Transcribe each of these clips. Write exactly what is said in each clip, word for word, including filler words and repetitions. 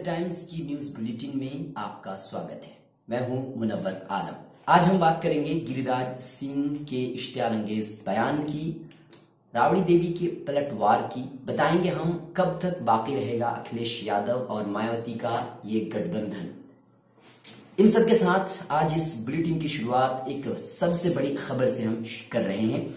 Times کی news bulletin میں آپ کا سواگت ہے۔ میں ہوں منور عالم۔ آج ہم بات کریں گے گری راج سنگھ کے اشتعال انگیز بیان کی، رابڑی دیوی کے پلٹ وار کی، بتائیں گے ہم کب تک باقی رہے گا اکھلیش یادو اور مایاوتی کا یہ گٹھ بندھن۔ ان سب کے ساتھ آج اس بلیٹن کی شروعات ایک سب سے بڑی خبر سے ہم کر رہے ہیں۔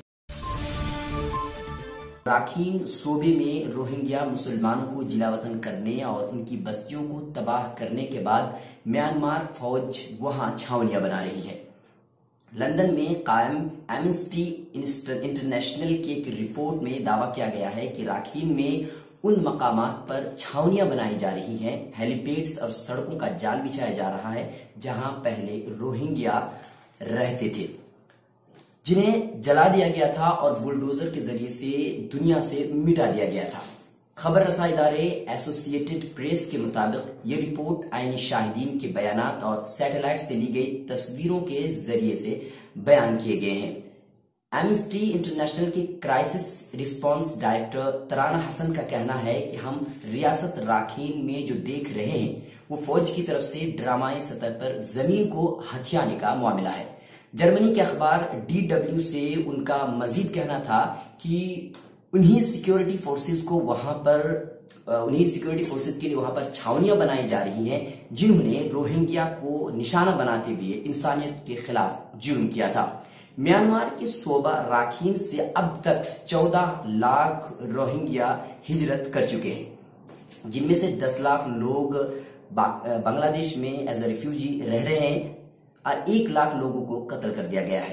راکھین صوبے میں روہنگیا مسلمانوں کو جلا وطن کرنے اور ان کی بستیوں کو تباہ کرنے کے بعد میانمار فوج وہاں چھاونیاں بنا رہی ہے۔ لندن میں قائم ایمنسٹی انٹرنیشنل کی ایک رپورٹ میں دعویٰ کیا گیا ہے کہ راکھین میں ان مقامات پر چھاونیاں بنائی جا رہی ہیں، ہیلی پیڈز اور سڑکوں کا جال بچھایا جا رہا ہے جہاں پہلے روہنگیا رہتے تھے، جنہیں جلا دیا گیا تھا اور بلڈوزر کے ذریعے سے دنیا سے مٹا دیا گیا تھا۔ خبر رساں ادارے ایسوسی ایٹڈ پریس کے مطابق یہ رپورٹ عینی شاہدین کے بیانات اور سیٹلائٹ سے لی گئی تصویروں کے ذریعے سے بیان کیے گئے ہیں۔ ایمنسٹی انٹرنیشنل کے crisis response director Tarana Hasan کا کہنا ہے کہ ہم ریاست راکھین میں جو دیکھ رہے ہیں وہ فوج کی طرف سے ڈرامائی سطح پر زمین کو ہتھیانے کا معاملہ ہے۔ جرمنی کے اخبار ڈی ڈبلیو سے ان کا مزید کہنا تھا کہ انہی سیکیورٹی فورسز کو وہاں پر انہی سیکیورٹی فورسز کے لیے وہاں پر چھاونیاں بنائی جا رہی ہیں جنہوں نے روہنگیا کو نشانہ بناتے ہوئے انسانیت کے خلاف جرم کیا تھا۔ میانمار کے صوبہ راکھین سے اب تک چودہ لاکھ روہنگیا ہجرت کر چکے ہیں، جن میں سے دس لاکھ لوگ بنگلہ دیش میں ایز اے ریفیوجی رہ رہے ہیں اور ایک لاکھ لوگوں کو قتل کر دیا گیا ہے۔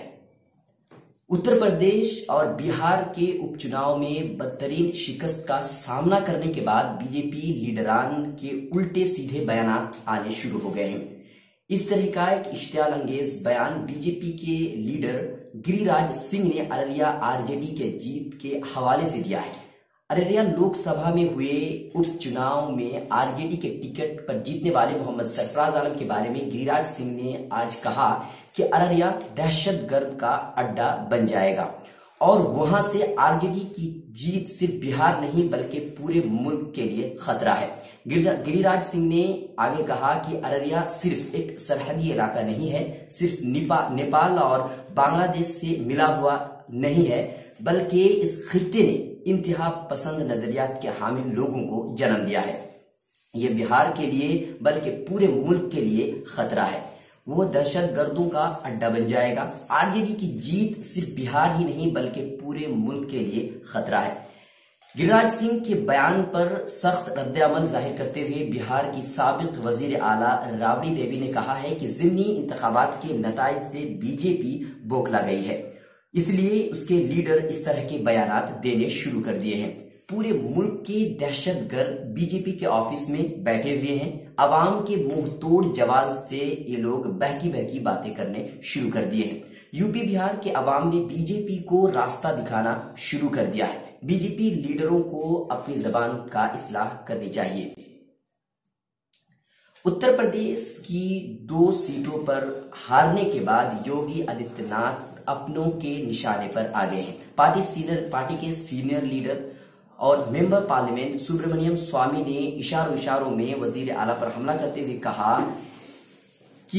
اتر پردیش اور بہار کے اپ چناؤ میں بدترین شکست کا سامنا کرنے کے بعد بی جے پی لیڈران کے الٹے سیدھے بیانات آنے شروع ہو گئے ہیں۔ اس طرح کا ایک اشتعال انگیز بیان بی جے پی کے لیڈر گری راج سنگھ نے ارریہ آر جے ڈی کے جیت کے حوالے سے دیا ہے۔ ارریہ لوک سبھا میں ہوئے اپ چناؤ میں آر جے ڈی کے ٹکٹ پر جیتنے والے محمد سرفراز عالم کے بارے میں گری راج سنگھ نے آج کہا کہ ارریہ دہشت گرد کا اڈا بن جائے گا اور وہاں سے آر جے ڈی کی جیت صرف بہار نہیں بلکہ پورے ملک کے لیے خطرہ ہے۔ گری راج سنگھ نے آگے کہا کہ ارریہ صرف ایک سرحدی علاقہ نہیں ہے، صرف نیپال اور بنگلہ دیش سے ملا ہوا نہیں ہے، بلکہ اس خطے نے انتہا پسند نظریات کے حامل لوگوں کو جنم دیا ہے۔ یہ بہار کے لیے بلکہ پورے ملک کے لیے خطرہ ہے۔ وہ دہشت گردوں کا اڈا بن جائے گا۔ آر جے ڈی کی جیت صرف بہار ہی نہیں بلکہ پورے ملک کے لیے خطرہ ہے۔ گری راج سنگھ کے بیان پر سخت رد عمل ظاہر کرتے ہوئے بہار کی سابق وزیر اعلیٰ رابڑی دیوی نے کہا ہے کہ ضمنی انتخابات کے نتائج سے بی جے پی بوکھلا گئی ہے، اس لیے اس کے لیڈر اس طرح کے بیانات دینے شروع کر دیے ہیں۔ پورے ملک کے دہشت گرد بی جے پی کے آفس میں بیٹھے ہوئے ہیں۔ عوام کے منہ توڑ جواز سے یہ لوگ بہکی بہکی باتیں کرنے شروع کر دیے ہیں۔ یو پی بہار کے عوام نے بی جے پی کو راستہ دکھانا شروع کر دیا ہے۔ بی جے پی لیڈروں کو اپنی زبان کا اصلاح کرنی چاہیے۔ اتر پردیش کی دو سیٹوں پر ہارنے کے بعد یوگی آدتیہ ناتھ اپنوں کے نشانے پر آ گئے ہیں۔ پارٹی سینئر پارٹی کے سینئر لیڈر اور ممبر پارلیمنٹ سبرامنیم سوامی نے اشاروں اشاروں میں وزیر اعلیٰ پر حملہ کرتے ہوئے کہا کہ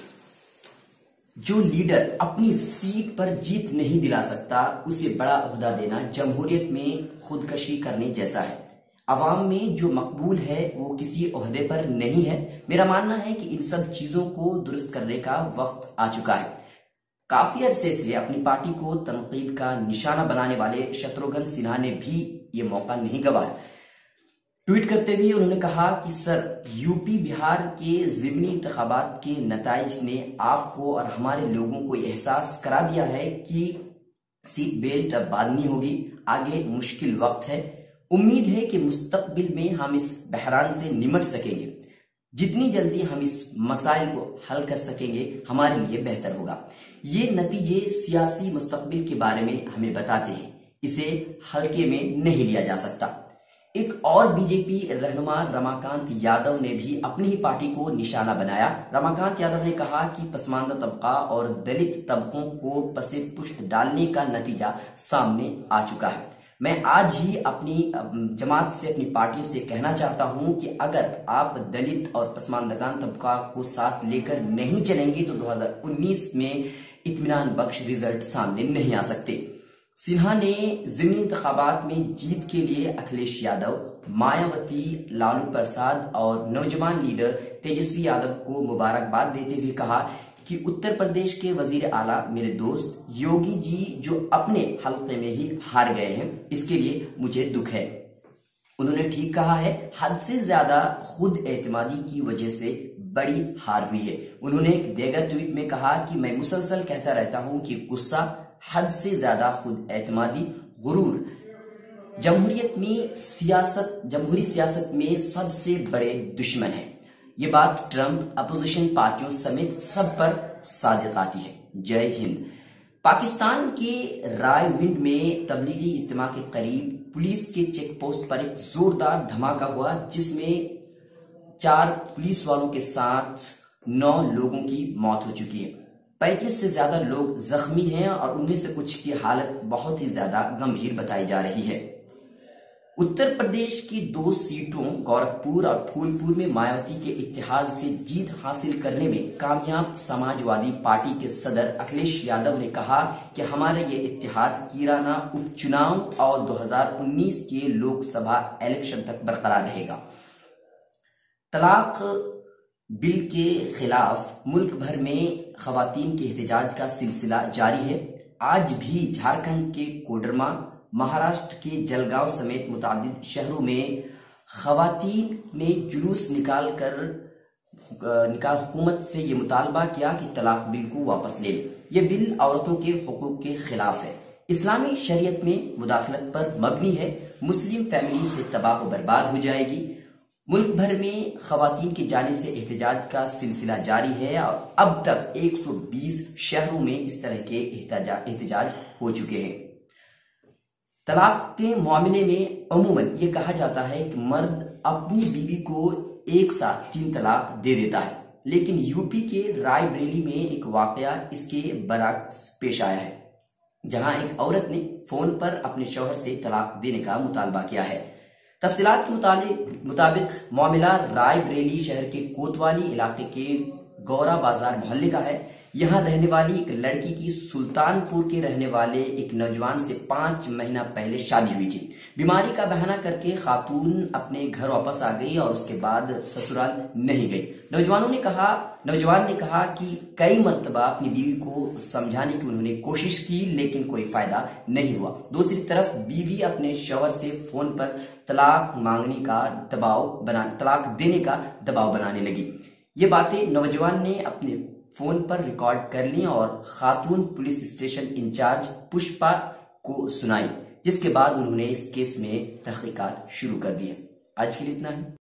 جو لیڈر اپنی سیٹ پر جیت نہیں دلا سکتا اسے بڑا عہدہ دینا جمہوریت میں خودکشی کرنے جیسا ہے۔ عوام میں جو مقبول ہے وہ کسی عہدے پر نہیں ہے۔ میرا ماننا ہے کہ ان سب چیزوں کو درست کرنے کا وقت آ چکا ہے۔ کافی عرصے سے اپنی پارٹی کو تنقید کا نشانہ بنانے والے شتروگھن سنہا نے بھی یہ موقع نہیں گنوایا۔ ٹویٹ کرتے ہوئے انہوں نے کہا کہ سر، یو پی بہار کے ضمنی انتخابات کے نتائج نے آپ کو اور ہمارے لوگوں کو یہ احساس کرا دیا ہے کہ سیٹ بیلٹ اب باندھنی ہوگی، آگے مشکل وقت ہے۔ امید ہے کہ مستقبل میں ہم اس بحران سے نمٹ سکیں گے۔ جتنی جلدی ہم اس مسائل کو حل کر سکیں گے ہمارے لیے بہتر ہوگا۔ یہ نتیجے سیاسی مستقبل کے بارے میں ہمیں بتاتے ہیں، اسے ہلکے میں نہیں لیا جا سکتا۔ ایک اور بی جے پی رہنما رماکانت یادو نے بھی اپنی ہی پارٹی کو نشانہ بنایا۔ رماکانت یادو نے کہا کہ پسماندہ طبقہ اور دلت طبقوں کو پس پشت ڈالنے کا نتیجہ سامنے آ چکا ہے۔ میں آج ہی اپنی جماعت سے، اپنی پارٹیوں سے کہنا چاہتا ہوں کہ اگر آپ دلت اور پسماندگان طبقہ کو ساتھ لے کر نہیں چلیں گے تو دو ہزار انیس میں اطمینان بخش رزلٹ سامنے نہیں آ سکتے۔ سنہا نے ضمنی انتخابات میں جیت کے لیے اکھلیش یادو، مایاوتی، لالو پرساد اور نوجوان لیڈر تیجسوی یادو کو مبارکباد دیتے ہوئے کہا کہ اتر پردیش کے وزیر اعلیٰ میرے دوست یوگی جی جو اپنے حلقے میں ہی ہار گئے ہیں، اس کے لیے مجھے دکھ ہے۔ انہوں نے ٹھیک کہا ہے، حد سے زیادہ خود اعتمادی کی وجہ سے بڑی ہار ہوئی ہے۔ انہوں نے ایک دیگر ٹویٹ میں کہا کہ میں مسلسل کہتا رہتا ہوں کہ غصہ، حد سے زیادہ خود اعتمادی، غرور جمہوریت میں سیاست جمہوری سیاست میں سب سے بڑے دشمن ہیں۔ یہ بات ٹرمپ، اپوزیشن پارٹیوں سمیت سب پر صادق آتی ہے۔ جے ہند۔ پاکستان کے رائے ونڈ میں تبلیغی اجتماع کے قریب پولیس کے چیک پوسٹ پر ایک زوردار دھماکہ ہوا جس میں چار پولیس والوں کے ساتھ نو لوگوں کی موت ہو چکی ہے۔ پینتیس سے زیادہ لوگ زخمی ہیں اور ان میں سے کچھ کی حالت بہت ہی زیادہ گمبھیر بتائی جا رہی ہے۔ اتر پردیش کی دو سیٹوں گورکھپور اور پھولپور میں مایاوتی کے اتحاد سے جیت حاصل کرنے میں کامیاب سماج وادی پارٹی کے صدر اکھلیش یادو نے کہا کہ ہمارا یہ اتحاد کیرانہ اپ چناؤ اور دو ہزار انیس کے لوک سبھا الیکشن تک برقرار رہے گا۔ طلاق بل کے خلاف ملک بھر میں خواتین کے احتجاج کا سلسلہ جاری ہے۔ آج بھی جھارکھنڈ کے کوڈرما، مہاراشٹر کے جلگاؤں سمیت متعدد شہروں میں خواتین نے جلوس نکال کر نکال حکومت سے یہ مطالبہ کیا کہ طلاق بل کو واپس لے لے۔ یہ بل عورتوں کے حقوق کے خلاف ہے، اسلامی شریعت میں مداخلت پر مبنی ہے، مسلم فیملی سے تباہ و برباد ہو جائے گی۔ ملک بھر میں خواتین کی جانب سے احتجاج کا سلسلہ جاری ہے اور اب تک ایک سو بیس شہروں میں اس طرح کے احتجاج ہو چکے ہیں۔ طلاق کے معاملے میں عموماً یہ کہا جاتا ہے کہ مرد اپنی بیوی کو ایک ساتھ تین طلاق دے دیتا ہے، لیکن یو پی کے رائے بریلی میں ایک واقعہ اس کے برعکس پیش آیا ہے، جہاں ایک عورت نے فون پر اپنے شوہر سے طلاق دینے کا مطالبہ کیا ہے۔ تفصیلات کے مطابق معاملہ رائے بریلی شہر کے کوتوالی علاقے کے گورا بازار محلے کا ہے۔ یہاں رہنے والی ایک لڑکی کی سلطان پور کے رہنے والے ایک نوجوان سے پانچ مہینہ پہلے شادی ہوئی تھی۔ بیماری کا بہانہ کر کے خاتون اپنے گھر واپس آ گئی اور اس کے بعد سسرال نہیں گئی۔ نوجوانوں نے کہا نوجوان نے کہا کہ کئی مرتبہ اپنی بیوی کو سمجھانے کی انہوں نے کوشش کی لیکن کوئی فائدہ نہیں ہوا۔ دوسری طرف بیوی اپنے شوہر سے فون پر طلاق مانگنے کا دباؤ بنا طلاق دینے کا دباؤ بنانے لگی۔ یہ باتیں نوجوان نے اپنے فون پر ریکارڈ کر لیں اور خاتون پولیس اسٹیشن انچارج پشپا کو سنائی، جس کے بعد انہوں نے اس کیس میں تحقیقات شروع کر دی۔ آج کے لیے اتنا ہی۔